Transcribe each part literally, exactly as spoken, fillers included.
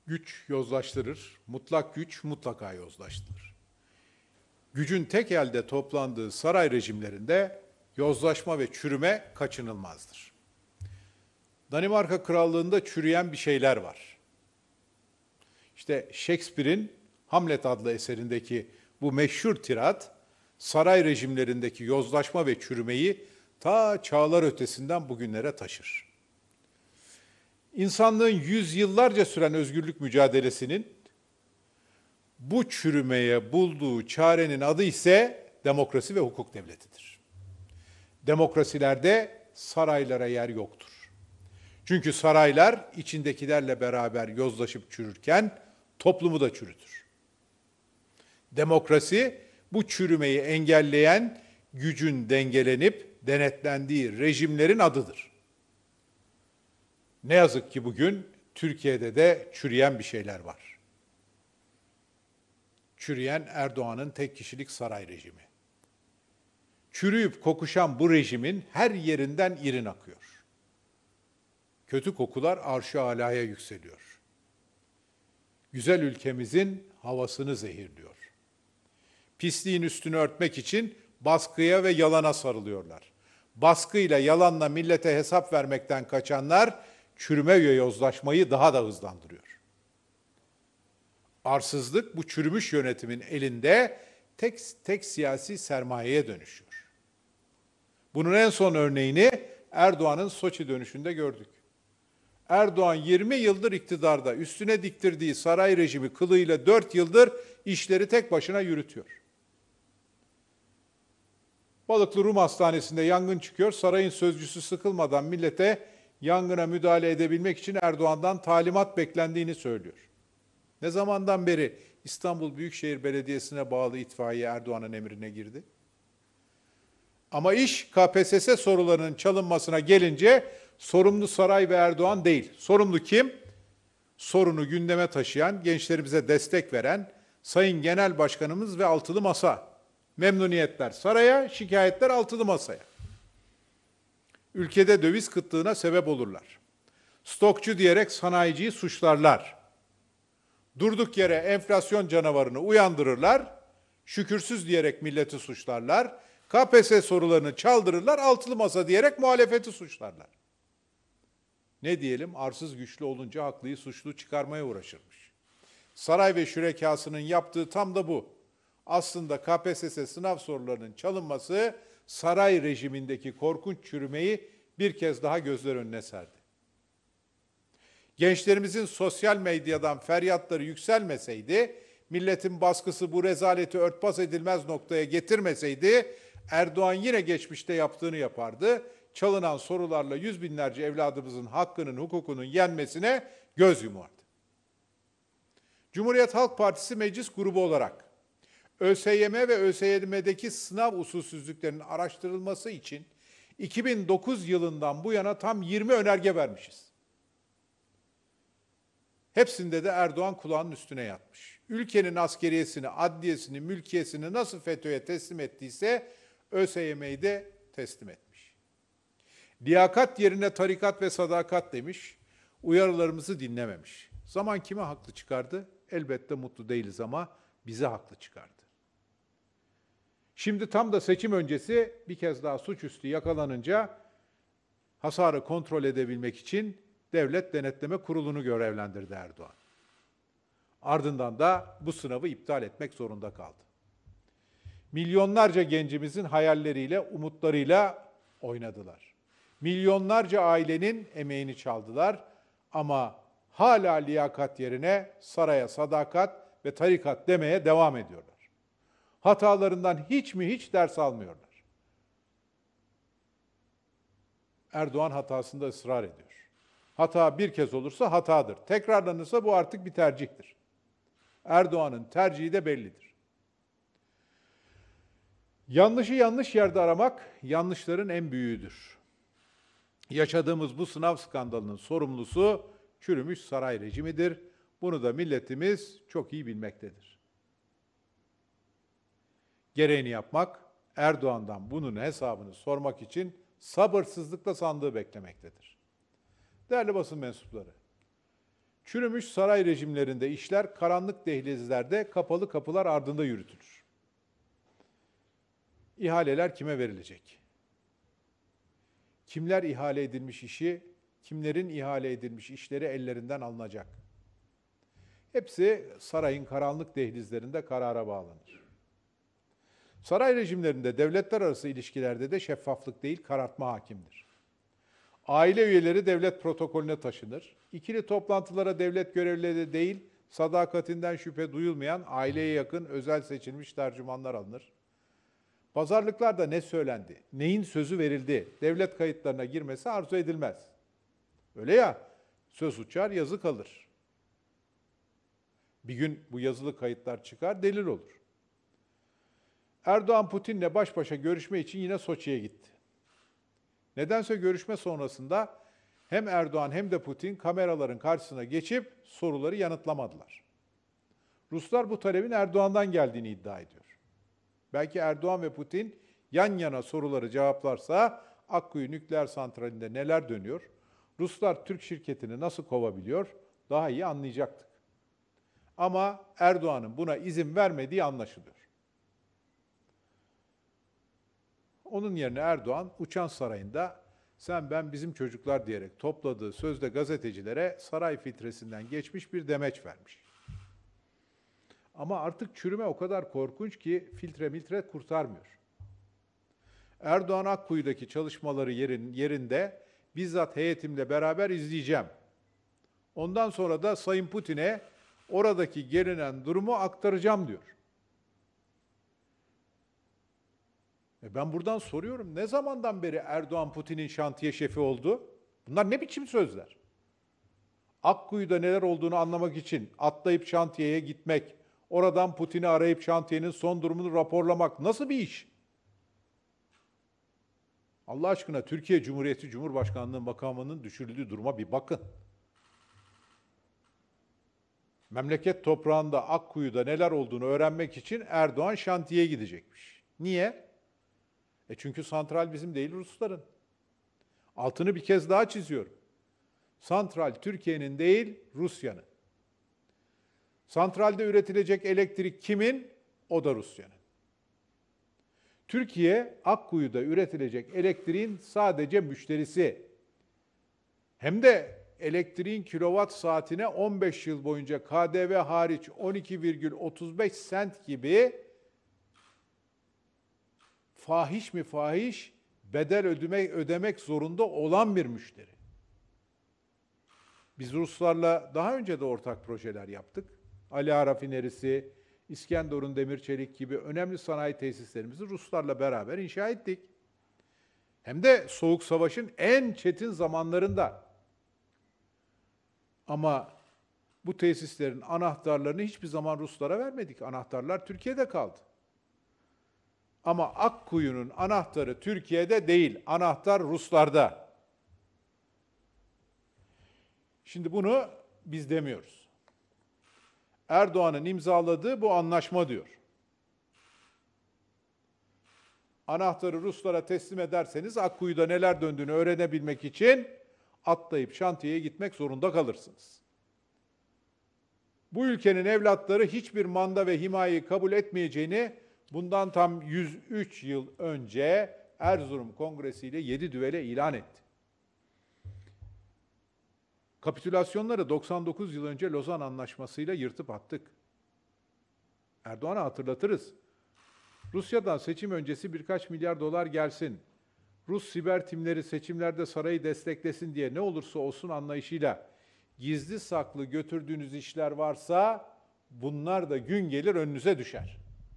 Güç yozlaştırır, mutlak güç mutlaka yozlaştırır. Gücün tek elde toplandığı saray rejimlerinde yozlaşma ve çürüme kaçınılmazdır. Danimarka Krallığı'nda çürüyen bir şeyler var. İşte Shakespeare'in Hamlet adlı eserindeki bu meşhur tirat, saray rejimlerindeki yozlaşma ve çürümeyi ta çağlar ötesinden bugünlere taşır. İnsanlığın yüzyıllarca süren özgürlük mücadelesinin bu çürümeye bulduğu çarenin adı ise demokrasi ve hukuk devletidir. Demokrasilerde saraylara yer yoktur. Çünkü saraylar içindekilerle beraber yozlaşıp çürürken toplumu da çürütür. Demokrasi bu çürümeyi engelleyen gücün dengelenip denetlendiği rejimlerin adıdır. Ne yazık ki bugün Türkiye'de de çürüyen bir şeyler var. Çürüyen Erdoğan'ın tek kişilik saray rejimi. Çürüyüp kokuşan bu rejimin her yerinden irin akıyor. Kötü kokular arş-ı alaya yükseliyor. Güzel ülkemizin havasını zehirliyor. Pisliğin üstünü örtmek için baskıya ve yalana sarılıyorlar. Baskıyla, yalanla millete hesap vermekten kaçanlar çürüme ve yozlaşmayı daha da hızlandırıyor. Arsızlık bu çürümüş yönetimin elinde tek, tek siyasi sermayeye dönüşüyor. Bunun en son örneğini Erdoğan'ın Soçi dönüşünde gördük. Erdoğan yirmi yıldır iktidarda, üstüne diktirdiği saray rejimi kılığıyla dört yıldır işleri tek başına yürütüyor. Balıklı Rum Hastanesi'nde yangın çıkıyor, sarayın sözcüsü sıkılmadan millete yangına müdahale edebilmek için Erdoğan'dan talimat beklendiğini söylüyor. Ne zamandan beri İstanbul Büyükşehir Belediyesi'ne bağlı itfaiye Erdoğan'ın emrine girdi? Ama iş K P S S sorularının çalınmasına gelince sorumlu saray ve Erdoğan değil. Sorumlu kim? Sorunu gündeme taşıyan, gençlerimize destek veren Sayın Genel Başkanımız ve Altılı Masa. Memnuniyetler saraya, şikayetler Altılı Masa'ya. Ülkede döviz kıtlığına sebep olurlar. Stokçu diyerek sanayiciyi suçlarlar. Durduk yere enflasyon canavarını uyandırırlar. Şükürsüz diyerek milleti suçlarlar. K P S S sorularını çaldırırlar. Altılı Masa diyerek muhalefeti suçlarlar. Ne diyelim? Arsız güçlü olunca haklıyı suçlu çıkarmaya uğraşırmış. Saray ve şürekasının yaptığı tam da bu. Aslında K P S S sınav sorularının çalınması saray rejimindeki korkunç çürümeyi bir kez daha gözler önüne serdi. Gençlerimizin sosyal medyadan feryatları yükselmeseydi, milletin baskısı bu rezaleti örtbas edilmez noktaya getirmeseydi, Erdoğan yine geçmişte yaptığını yapardı. Çalınan sorularla yüz binlerce evladımızın hakkının, hukukunun yenmesine göz yumardı. Cumhuriyet Halk Partisi meclis grubu olarak ÖSYM ve ÖSYM'deki sınav usulsüzlüklerinin araştırılması için iki bin dokuz yılından bu yana tam yirmi önerge vermişiz. Hepsinde de Erdoğan kulağının üstüne yatmış. Ülkenin askeriyesini, adliyesini, mülkiyesini nasıl FETÖ'ye teslim ettiyse ÖSYM'yi de teslim etmiş. Liyakat yerine tarikat ve sadakat demiş, uyarılarımızı dinlememiş. Zaman kime haklı çıkardı? Elbette mutlu değiliz ama bizi haklı çıkardı. Şimdi tam da seçim öncesi bir kez daha suçüstü yakalanınca hasarı kontrol edebilmek için Devlet Denetleme Kurulu'nu görevlendirdi Erdoğan. Ardından da bu sınavı iptal etmek zorunda kaldı. Milyonlarca gencimizin hayalleriyle, umutlarıyla oynadılar. Milyonlarca ailenin emeğini çaldılar ama hala liyakat yerine saraya sadakat ve tarikat demeye devam ediyorlar. Hatalarından hiç mi hiç ders almıyorlar. Erdoğan hatasında ısrar ediyor. Hata bir kez olursa hatadır. Tekrarlanırsa bu artık bir tercihtir. Erdoğan'ın tercihi de bellidir. Yanlışı yanlış yerde aramak, yanlışların en büyüğüdür. Yaşadığımız bu sınav skandalının sorumlusu çürümüş saray rejimidir. Bunu da milletimiz çok iyi bilmektedir. Gereğini yapmak, Erdoğan'dan bunun hesabını sormak için sabırsızlıkla sandığı beklemektedir. Değerli basın mensupları, Çürümüş saray rejimlerinde işler karanlık dehlizlerde kapalı kapılar ardında yürütülür. İhaleler kime verilecek? Kimler ihale edilmiş işi, kimlerin ihale edilmiş işleri ellerinden alınacak? Hepsi sarayın karanlık dehlizlerinde karara bağlanır. Saray rejimlerinde devletler arası ilişkilerde de şeffaflık değil, karartma hakimdir. Aile üyeleri devlet protokolüne taşınır. İkili toplantılara devlet görevlileri değil, sadakatinden şüphe duyulmayan aileye yakın özel seçilmiş tercümanlar alınır. Pazarlıklarda ne söylendi, neyin sözü verildi, devlet kayıtlarına girmesi arzu edilmez. Öyle ya, söz uçar, yazı kalır. Bir gün bu yazılı kayıtlar çıkar, delil olur. Erdoğan Putin'le baş başa görüşme için yine Soçi'ye gitti. Nedense görüşme sonrasında hem Erdoğan hem de Putin kameraların karşısına geçip soruları yanıtlamadılar. Ruslar bu talebin Erdoğan'dan geldiğini iddia ediyor. Belki Erdoğan ve Putin yan yana soruları cevaplarsa Akkuyu nükleer santralinde neler dönüyor, Ruslar Türk şirketini nasıl kovabiliyor daha iyi anlayacaktık. Ama Erdoğan'ın buna izin vermediği anlaşılıyor. Onun yerine Erdoğan uçan sarayında sen ben bizim çocuklar diyerek topladığı sözde gazetecilere saray filtresinden geçmiş bir demeç vermiş. Ama artık çürüme o kadar korkunç ki filtre miltre kurtarmıyor. Erdoğan Akkuyu'daki çalışmaları yerin, yerinde bizzat heyetimle beraber izleyeceğim. Ondan sonra da Sayın Putin'e oradaki gelinen durumu aktaracağım diyor. E ben buradan soruyorum, ne zamandan beri Erdoğan Putin'in şantiye şefi oldu? Bunlar ne biçim sözler? Akkuyu'da neler olduğunu anlamak için atlayıp şantiyeye gitmek, oradan Putin'i arayıp şantiyenin son durumunu raporlamak nasıl bir iş? Allah aşkına Türkiye Cumhuriyeti Cumhurbaşkanlığı makamının düşürüldüğü duruma bir bakın. Memleket toprağında Akkuyu'da neler olduğunu öğrenmek için Erdoğan şantiyeye gidecekmiş. Niye? E çünkü santral bizim değil, Rusların. Altını bir kez daha çiziyorum. Santral Türkiye'nin değil, Rusya'nın. Santralde üretilecek elektrik kimin? O da Rusya'nın. Türkiye, Akkuyu'da üretilecek elektriğin sadece müşterisi. Hem de elektriğin kilowatt saatine on beş yıl boyunca K D V hariç on iki virgül otuz beş sent gibi fahiş mi fahiş bedel ödemek, ödemek zorunda olan bir müşteri. Biz Ruslarla daha önce de ortak projeler yaptık. Ali Ağa Rafinerisi, İskenderun Demir Çelik gibi önemli sanayi tesislerimizi Ruslarla beraber inşa ettik. Hem de Soğuk Savaş'ın en çetin zamanlarında. Ama bu tesislerin anahtarlarını hiçbir zaman Ruslara vermedik. Anahtarlar Türkiye'de kaldı. Ama Akkuyu'nun anahtarı Türkiye'de değil, anahtar Ruslarda. Şimdi bunu biz demiyoruz. Erdoğan'ın imzaladığı bu anlaşma diyor. Anahtarı Ruslara teslim ederseniz Akkuyu'da neler döndüğünü öğrenebilmek için atlayıp şantiyeye gitmek zorunda kalırsınız. Bu ülkenin evlatları hiçbir manda ve himayeyi kabul etmeyeceğini bundan tam yüz üç yıl önce Erzurum Kongresi ile yedi düvele ilan etti. Kapitülasyonları doksan dokuz yıl önce Lozan Anlaşması'yla yırtıp attık. Erdoğan'a hatırlatırız. Rusya'dan seçim öncesi birkaç milyar dolar gelsin, Rus siber timleri seçimlerde sarayı desteklesin diye ne olursa olsun anlayışıyla gizli saklı götürdüğünüz işler varsa bunlar da gün gelir önünüze düşer.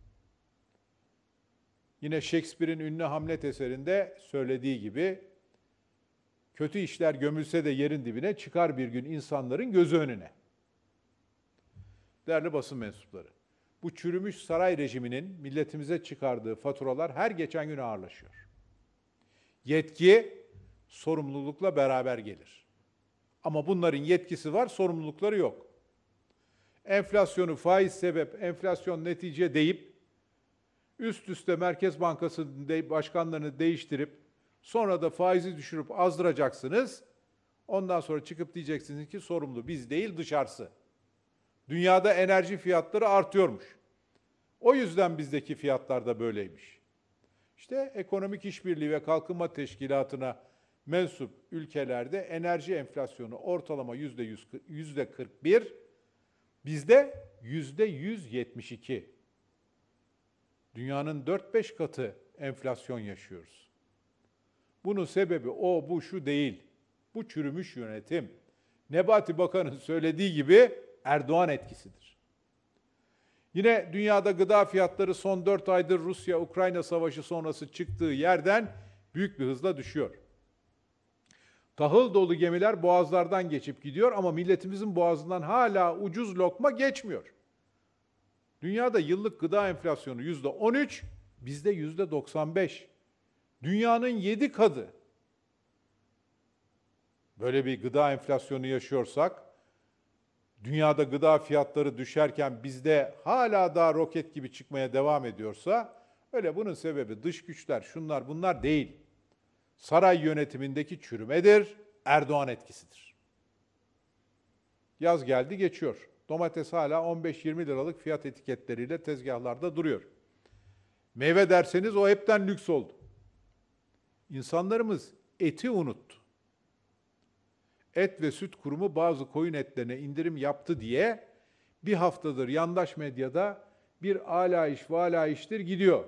Yine Shakespeare'in ünlü Hamlet eserinde söylediği gibi kötü işler gömülse de yerin dibine çıkar bir gün insanların gözü önüne. Değerli basın mensupları, bu çürümüş saray rejiminin milletimize çıkardığı faturalar her geçen gün ağırlaşıyor. Yetki, sorumlulukla beraber gelir. Ama bunların yetkisi var, sorumlulukları yok. Enflasyonu faiz sebep, enflasyon netice deyip, üst üste Merkez Bankası başkanlarını değiştirip, sonra da faizi düşürüp azdıracaksınız. Ondan sonra çıkıp diyeceksiniz ki sorumlu biz değil dışarısı. Dünyada enerji fiyatları artıyormuş. O yüzden bizdeki fiyatlar da böyleymiş. İşte Ekonomik İşbirliği ve Kalkınma Teşkilatı'na mensup ülkelerde enerji enflasyonu ortalama yüzde yüz, yüzde kırk bir, bizde yüzde yüz yetmiş iki. Dünyanın dört beş katı enflasyon yaşıyoruz. Bunun sebebi o, bu, şu değil. Bu çürümüş yönetim. Nebati Bakan'ın söylediği gibi Erdoğan etkisidir. Yine dünyada gıda fiyatları son dört aydır Rusya-Ukrayna savaşı sonrası çıktığı yerden büyük bir hızla düşüyor. Tahıl dolu gemiler boğazlardan geçip gidiyor ama milletimizin boğazından hala ucuz lokma geçmiyor. Dünyada yıllık gıda enflasyonu yüzde on üç, bizde yüzde doksan beş. Dünyanın yedi katı. Böyle bir gıda enflasyonu yaşıyorsak, dünyada gıda fiyatları düşerken bizde hala daha roket gibi çıkmaya devam ediyorsa, öyle bunun sebebi dış güçler, şunlar bunlar değil. Saray yönetimindeki çürümedir, Erdoğan etkisidir. Yaz geldi geçiyor. Domates hala on beş yirmi liralık fiyat etiketleriyle tezgahlarda duruyor. Meyve derseniz o hepten lüks oldu. İnsanlarımız eti unuttu. Et ve Süt Kurumu bazı koyun etlerine indirim yaptı diye bir haftadır yandaş medyada bir alayış valayiştir gidiyor.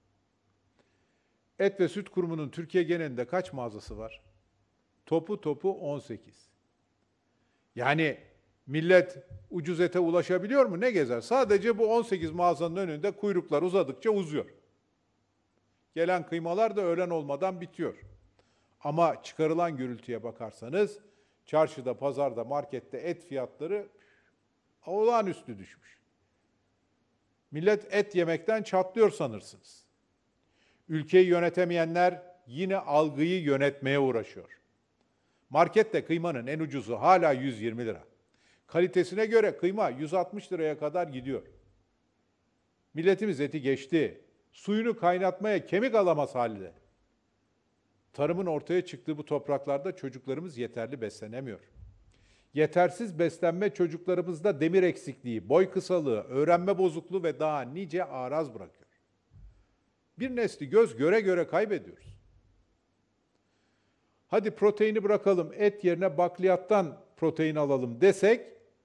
Et ve Süt Kurumu'nun Türkiye genelinde kaç mağazası var? Topu topu on sekiz. Yani millet ucuz ete ulaşabiliyor mu? Ne gezer? Sadece bu on sekiz mağazanın önünde kuyruklar uzadıkça uzuyor. Gelen kıymalar da öğlen olmadan bitiyor. Ama çıkarılan gürültüye bakarsanız çarşıda, pazarda, markette et fiyatları olağanüstü düşmüş. Millet et yemekten çatlıyor sanırsınız. Ülkeyi yönetemeyenler yine algıyı yönetmeye uğraşıyor. Markette kıymanın en ucuzu hala yüz yirmi lira. Kalitesine göre kıyma yüz altmış liraya kadar gidiyor. Milletimiz eti geçti. Suyunu kaynatmaya kemik alamaz halde. Tarımın ortaya çıktığı bu topraklarda çocuklarımız yeterli beslenemiyor. Yetersiz beslenme çocuklarımızda demir eksikliği, boy kısalığı, öğrenme bozukluğu ve daha nice araz bırakıyor. Bir nesli göz göre göre kaybediyoruz. Hadi proteini bırakalım, et yerine bakliyattan protein alalım desek,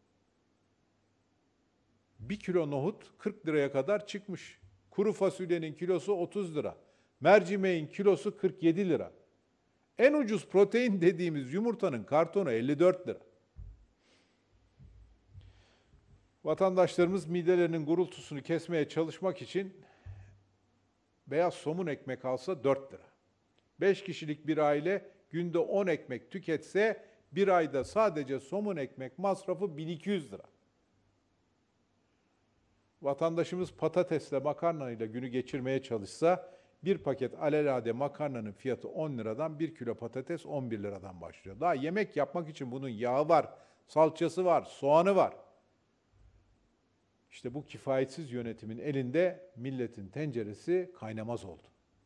bir kilo nohut kırk liraya kadar çıkmış. Kuru fasulyenin kilosu otuz lira. Mercimeğin kilosu kırk yedi lira. En ucuz protein dediğimiz yumurtanın kartonu elli dört lira. Vatandaşlarımız midelerinin gurultusunu kesmeye çalışmak için beyaz somun ekmek alsa dört lira. beş kişilik bir aile günde on ekmek tüketse bir ayda sadece somun ekmek masrafı bin iki yüz lira. Vatandaşımız patatesle makarnayla günü geçirmeye çalışsa bir paket alelade makarnanın fiyatı on liradan, bir kilo patates on bir liradan başlıyor. Daha yemek yapmak için bunun yağı var, salçası var, soğanı var. İşte bu kifayetsiz yönetimin elinde milletin tenceresi kaynamaz oldu.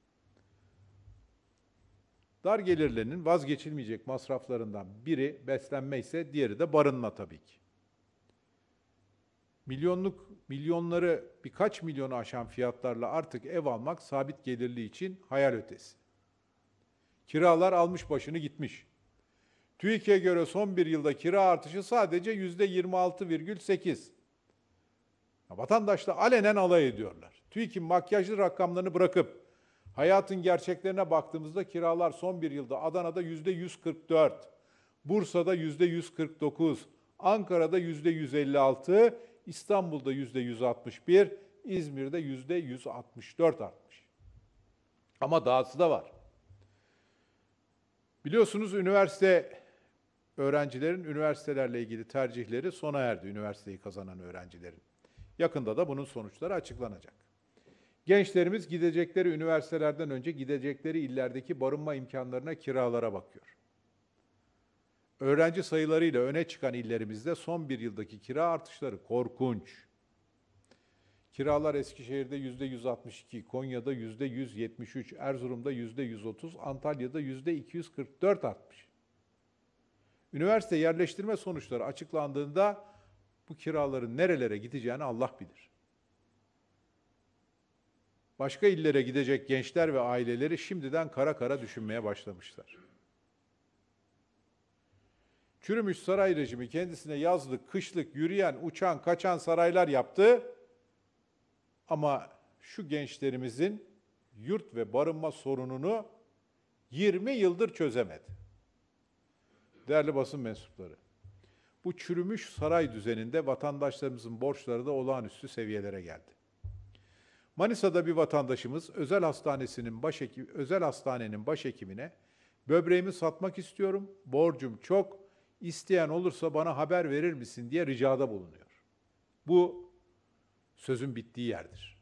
Dar gelirlerinin vazgeçilmeyecek masraflarından biri beslenme ise diğeri de barınma tabii ki. Milyonluk, milyonları birkaç milyonu aşan fiyatlarla artık ev almak sabit gelirli için hayal ötesi. Kiralar almış başını gitmiş. TÜİK'e göre son bir yılda kira artışı sadece yüzde yirmi altı virgül sekiz. Vatandaşla alenen alay ediyorlar. TÜİK'in makyajlı rakamlarını bırakıp hayatın gerçeklerine baktığımızda kiralar son bir yılda Adana'da yüzde yüz kırk dört, Bursa'da yüzde yüz kırk dokuz, Ankara'da yüzde yüz elli altı, İstanbul'da yüzde yüz altmış bir, İzmir'de yüzde yüz altmış dört artmış. Ama dahası da var. Biliyorsunuz üniversite öğrencilerin üniversitelerle ilgili tercihleri sona erdi, üniversiteyi kazanan öğrencilerin. Yakında da bunun sonuçları açıklanacak. Gençlerimiz gidecekleri üniversitelerden önce gidecekleri illerdeki barınma imkanlarına, kiralara bakıyor. Öğrenci sayılarıyla öne çıkan illerimizde son bir yıldaki kira artışları korkunç. Kiralar Eskişehir'de yüzde yüz altmış iki, Konya'da yüzde yüz yetmiş üç, Erzurum'da yüzde yüz otuz, Antalya'da yüzde iki yüz kırk dört artmış. Üniversite yerleştirme sonuçları açıklandığında bu kiraların nerelere gideceğini Allah bilir. Başka illere gidecek gençler ve aileleri şimdiden kara kara düşünmeye başlamışlar. Çürümüş saray rejimi kendisine yazlık, kışlık, yürüyen, uçan, kaçan saraylar yaptı. Ama şu gençlerimizin yurt ve barınma sorununu yirmi yıldır çözemedi. Değerli basın mensupları, bu çürümüş saray düzeninde vatandaşlarımızın borçları da olağanüstü seviyelere geldi. Manisa'da bir vatandaşımız özel hastanesinin başhekim, özel hastanenin başhekimine böbreğimi satmak istiyorum, borcum çok, isteyen olursa bana haber verir misin diye ricada bulunuyor. Bu sözün bittiği yerdir.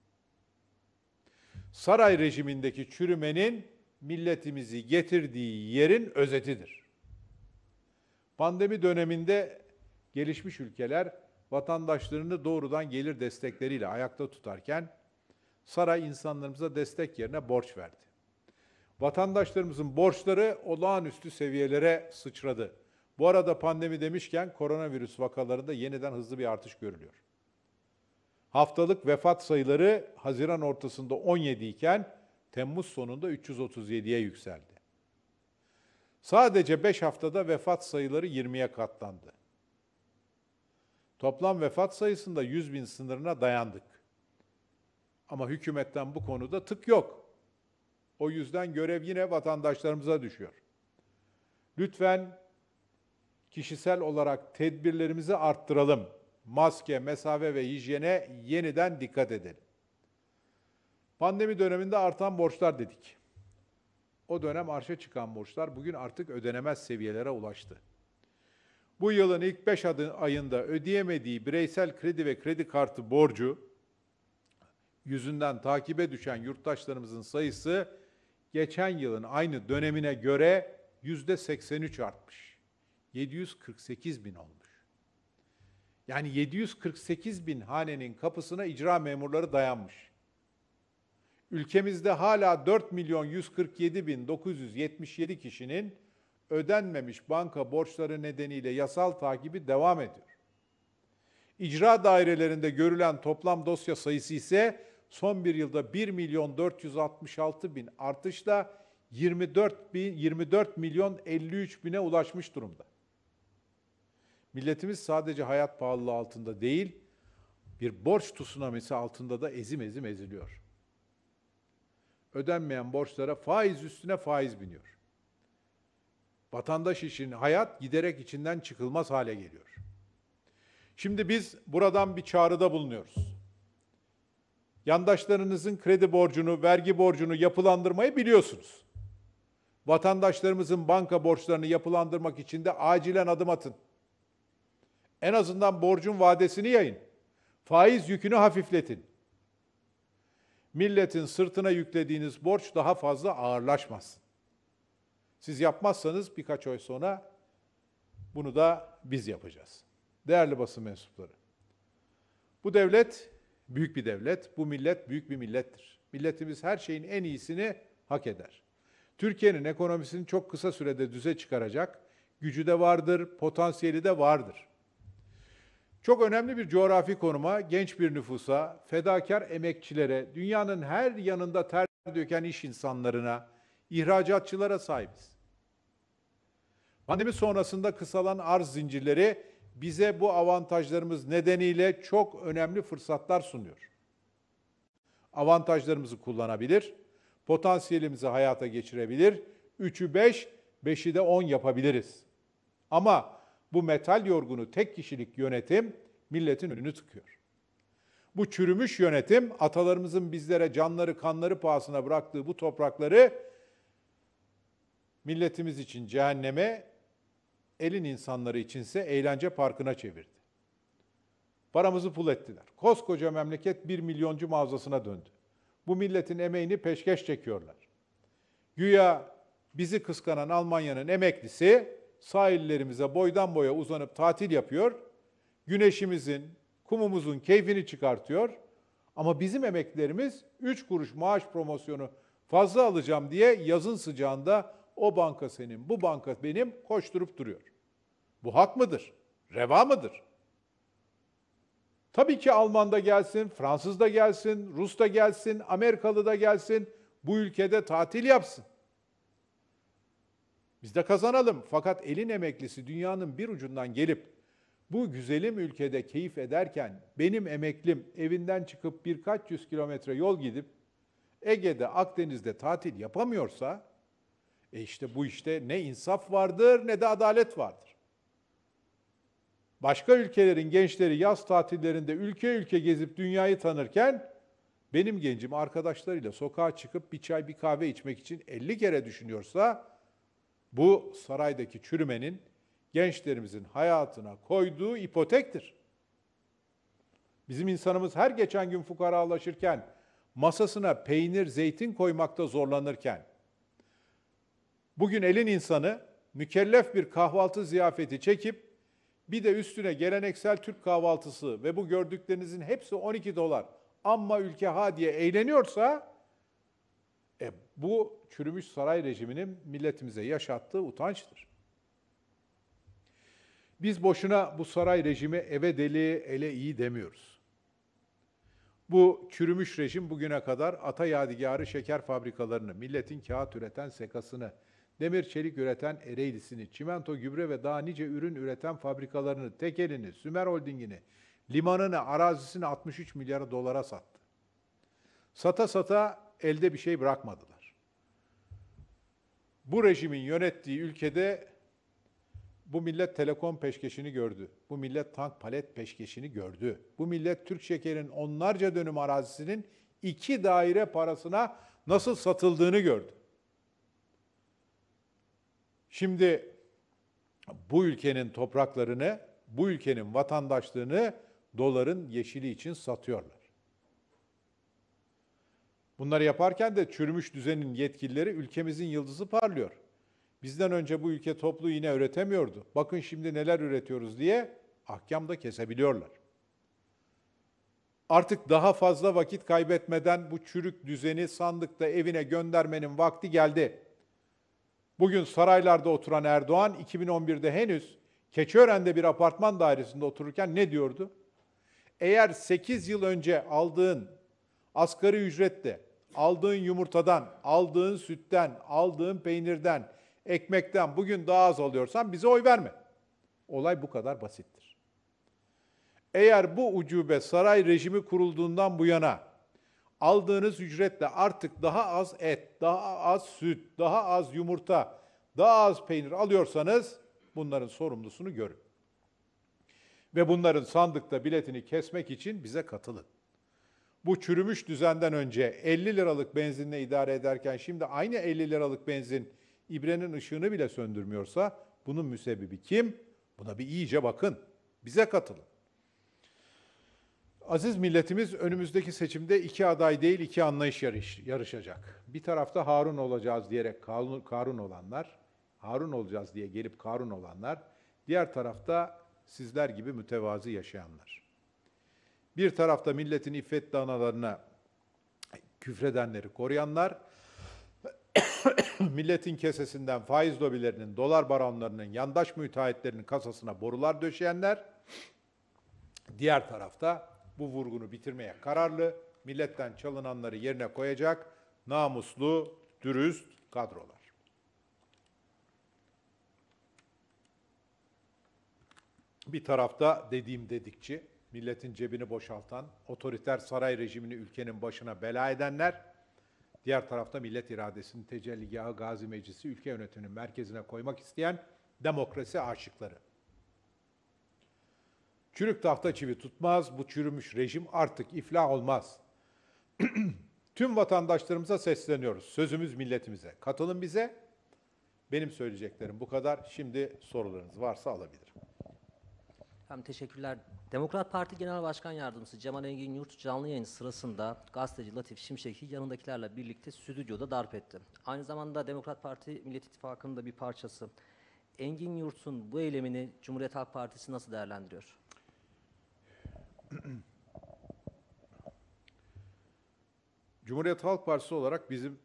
Saray rejimindeki çürümenin milletimizi getirdiği yerin özetidir. Pandemi döneminde gelişmiş ülkeler vatandaşlarını doğrudan gelir destekleriyle ayakta tutarken saray insanlarımıza destek yerine borç verdi. Vatandaşlarımızın borçları olağanüstü seviyelere sıçradı. Bu arada pandemi demişken koronavirüs vakalarında yeniden hızlı bir artış görülüyor. Haftalık vefat sayıları Haziran ortasında on yedi iken Temmuz sonunda üç yüz otuz yediye yükseldi. Sadece beş haftada vefat sayıları yirmiye katlandı. Toplam vefat sayısında yüz bin sınırına dayandık. Ama hükümetten bu konuda tık yok. O yüzden görev yine vatandaşlarımıza düşüyor. Lütfen kişisel olarak tedbirlerimizi arttıralım. Maske, mesafe ve hijyene yeniden dikkat edelim. Pandemi döneminde artan borçlar dedik. O dönem arşa çıkan borçlar bugün artık ödenemez seviyelere ulaştı. Bu yılın ilk beş ayında ödeyemediği bireysel kredi ve kredi kartı borcu yüzünden takibe düşen yurttaşlarımızın sayısı geçen yılın aynı dönemine göre yüzde seksen üç artmış. yedi yüz kırk sekiz bin olmuş. Yani yedi yüz kırk sekiz bin hanenin kapısına icra memurları dayanmış. Ülkemizde hala dört milyon yüz kırk yedi bin dokuz yüz yetmiş yedi kişinin ödenmemiş banka borçları nedeniyle yasal takibi devam ediyor. İcra dairelerinde görülen toplam dosya sayısı ise son bir yılda bir milyon dört yüz altmış altı bin artışla yirmi dört bin, yirmi dört milyon elli üç bine ulaşmış durumda. Milletimiz sadece hayat pahalılığı altında değil, bir borç tsunamisi altında da ezim ezim eziliyor. Ödenmeyen borçlara faiz üstüne faiz biniyor. Vatandaş için hayat giderek içinden çıkılmaz hale geliyor. Şimdi biz buradan bir çağrıda bulunuyoruz. Yandaşlarınızın kredi borcunu, vergi borcunu yapılandırmayı biliyorsunuz. Vatandaşlarımızın banka borçlarını yapılandırmak için de acilen adım atın. En azından borcun vadesini yayın. Faiz yükünü hafifletin. Milletin sırtına yüklediğiniz borç daha fazla ağırlaşmasın. Siz yapmazsanız birkaç ay sonra bunu da biz yapacağız. Değerli basın mensupları, bu devlet büyük bir devlet, bu millet büyük bir millettir. Milletimiz her şeyin en iyisini hak eder. Türkiye'nin ekonomisini çok kısa sürede düze çıkaracak gücü de vardır, potansiyeli de vardır. Çok önemli bir coğrafi konuma, genç bir nüfusa, fedakar emekçilere, dünyanın her yanında ter döken iş insanlarına, ihracatçılara sahibiz. Pandemi sonrasında kısalan arz zincirleri bize bu avantajlarımız nedeniyle çok önemli fırsatlar sunuyor. Avantajlarımızı kullanabilir, potansiyelimizi hayata geçirebilir, üçü beş, beşi de on yapabiliriz. Ama bu metal yorgunu tek kişilik yönetim milletin önünü tıkıyor. Bu çürümüş yönetim atalarımızın bizlere canları kanları pahasına bıraktığı bu toprakları milletimiz için cehenneme, elin insanları içinse eğlence parkına çevirdi. Paramızı pul ettiler. Koskoca memleket bir milyoncu mağazasına döndü. Bu milletin emeğini peşkeş çekiyorlar. Güya bizi kıskanan Almanya'nın emeklisi sahillerimize boydan boya uzanıp tatil yapıyor, güneşimizin, kumumuzun keyfini çıkartıyor ama bizim emeklilerimiz üç kuruş maaş promosyonu fazla alacağım diye yazın sıcağında o banka senin, bu banka benim koşturup duruyor. Bu hak mıdır? Reva mıdır? Tabii ki Alman da gelsin, Fransız da gelsin, Rus da gelsin, Amerikalı da gelsin, bu ülkede tatil yapsın. Biz de kazanalım. Fakat elin emeklisi dünyanın bir ucundan gelip bu güzelim ülkede keyif ederken benim emeklim evinden çıkıp birkaç yüz kilometre yol gidip Ege'de, Akdeniz'de tatil yapamıyorsa, e işte bu işte ne insaf vardır ne de adalet vardır. Başka ülkelerin gençleri yaz tatillerinde ülke ülke gezip dünyayı tanırken benim gencim arkadaşlarıyla sokağa çıkıp bir çay bir kahve içmek için elli kere düşünüyorsa bu saraydaki çürümenin gençlerimizin hayatına koyduğu ipotektir. Bizim insanımız her geçen gün fukaralaşırken, masasına peynir, zeytin koymakta zorlanırken, bugün elin insanı mükellef bir kahvaltı ziyafeti çekip, bir de üstüne geleneksel Türk kahvaltısı ve bu gördüklerinizin hepsi on iki dolar, amma ülke ha diye eğleniyorsa, e, bu çürümüş saray rejiminin milletimize yaşattığı utançtır. Biz boşuna bu saray rejimi eve deli, ele iyi demiyoruz. Bu çürümüş rejim bugüne kadar ata yadigarı şeker fabrikalarını, milletin kağıt üreten sekasını, demir çelik üreten Ereğlisini, çimento, gübre ve daha nice ürün üreten fabrikalarını, tekelini, Sümer Holding'ini, limanını, arazisini altmış üç milyar dolara sattı. Sata sata elde bir şey bırakmadılar. Bu rejimin yönettiği ülkede bu millet telekom peşkeşini gördü. Bu millet tank palet peşkeşini gördü. Bu millet Türk Şeker'in onlarca dönüm arazisinin iki daire parasına nasıl satıldığını gördü. Şimdi bu ülkenin topraklarını, bu ülkenin vatandaşlığını doların yeşili için satıyorlar. Bunları yaparken de çürümüş düzenin yetkilileri ülkemizin yıldızı parlıyor. Bizden önce bu ülke toplu iğne üretemiyordu. Bakın şimdi neler üretiyoruz diye ahkam da kesebiliyorlar. Artık daha fazla vakit kaybetmeden bu çürük düzeni sandıkta evine göndermenin vakti geldi. Bugün saraylarda oturan Erdoğan, iki bin on birde henüz Keçiören'de bir apartman dairesinde otururken ne diyordu? Eğer sekiz yıl önce aldığın asgari ücretle, aldığın yumurtadan, aldığın sütten, aldığın peynirden, ekmekten bugün daha az alıyorsan bize oy verme. Olay bu kadar basittir. Eğer bu ucube saray rejimi kurulduğundan bu yana aldığınız ücretle artık daha az et, daha az süt, daha az yumurta, daha az peynir alıyorsanız bunların sorumlusunu görün. Ve bunların sandıkta biletini kesmek için bize katılın. Bu çürümüş düzenden önce elli liralık benzinle idare ederken şimdi aynı elli liralık benzin ibrenin ışığını bile söndürmüyorsa bunun müsebbibi kim? Buna bir iyice bakın. Bize katılın. Aziz milletimiz önümüzdeki seçimde iki aday değil iki anlayış yarış, yarışacak. Bir tarafta Harun olacağız diyerek Karun, Karun olanlar, Harun olacağız diye gelip Karun olanlar, diğer tarafta sizler gibi mütevazi yaşayanlar. Bir tarafta milletin iffetli analarına küfredenleri koruyanlar, milletin kesesinden faiz lobilerinin, dolar baronlarının, yandaş müteahhitlerinin kasasına borular döşeyenler, diğer tarafta bu vurgunu bitirmeye kararlı, milletten çalınanları yerine koyacak namuslu, dürüst kadrolar. Bir tarafta dediğim dedikçi, milletin cebini boşaltan, otoriter saray rejimini ülkenin başına bela edenler, diğer tarafta millet iradesinin tecelligahı Gazi Meclisi ülke yönetiminin merkezine koymak isteyen demokrasi aşıkları. Çürük tahta çivi tutmaz, bu çürümüş rejim artık iflah olmaz. Tüm vatandaşlarımıza sesleniyoruz, sözümüz milletimize. Katılın bize. Benim söyleyeceklerim bu kadar. Şimdi sorularınız varsa alabilirim. Efendim teşekkürler. Demokrat Parti Genel Başkan Yardımcısı Cemal Engin Yurt canlı yayın sırasında gazeteci Latif Şimşek'i yanındakilerle birlikte stüdyoda darp etti. Aynı zamanda Demokrat Parti Millet İttifakı'nın da bir parçası. Engin Yurt'un bu eylemini Cumhuriyet Halk Partisi nasıl değerlendiriyor? Cumhuriyet Halk Partisi olarak bizim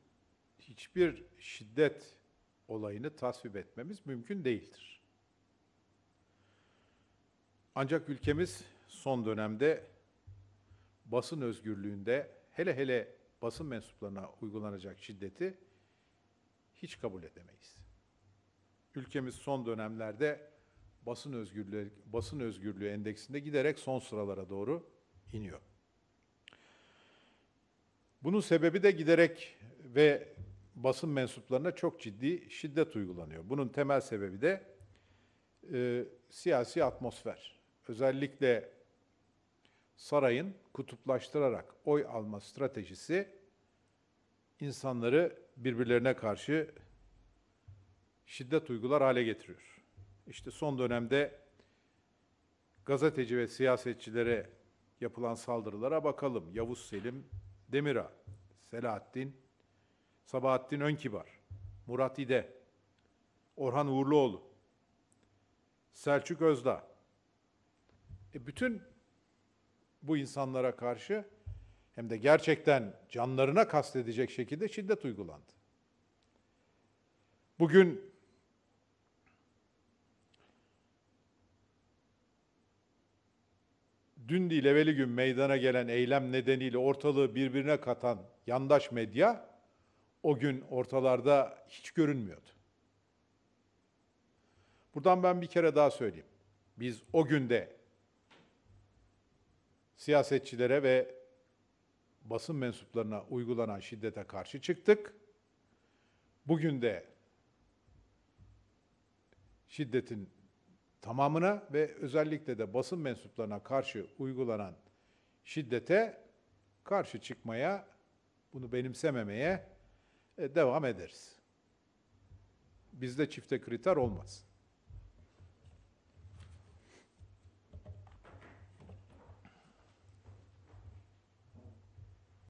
hiçbir şiddet olayını tasvip etmemiz mümkün değildir. Ancak ülkemiz son dönemde basın özgürlüğünde hele hele basın mensuplarına uygulanacak şiddeti hiç kabul edemeyiz. Ülkemiz son dönemlerde basın özgürlüğü, basın özgürlüğü endeksinde giderek son sıralara doğru iniyor. Bunun sebebi de giderek ve basın mensuplarına çok ciddi şiddet uygulanıyor. Bunun temel sebebi de e, siyasi atmosfer. Özellikle sarayın kutuplaştırarak oy alma stratejisi insanları birbirlerine karşı şiddet uygular hale getiriyor. İşte son dönemde gazeteci ve siyasetçilere yapılan saldırılara bakalım. Yavuz Selim Demirağ, Selahattin, Sabahattin Önkibar, Murat İde, Orhan Uğurluoğlu, Selçuk Özdağ. E bütün bu insanlara karşı hem de gerçekten canlarına kastedecek şekilde şiddet uygulandı. Bugün dün değil evveli gün meydana gelen eylem nedeniyle ortalığı birbirine katan yandaş medya o gün ortalarda hiç görünmüyordu. Buradan ben bir kere daha söyleyeyim. Biz o günde siyasetçilere ve basın mensuplarına uygulanan şiddete karşı çıktık. Bugün de şiddetin tamamına ve özellikle de basın mensuplarına karşı uygulanan şiddete karşı çıkmaya, bunu benimsememeye devam ederiz. Bizde çifte kriter olmaz.